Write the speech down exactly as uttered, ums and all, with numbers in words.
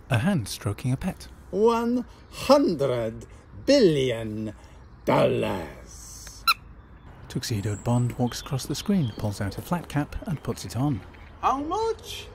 A hand stroking a pet. One hundred billion dollars. Tuxedoed Bond walks across the screen, pulls out a flat cap and puts it on. How much?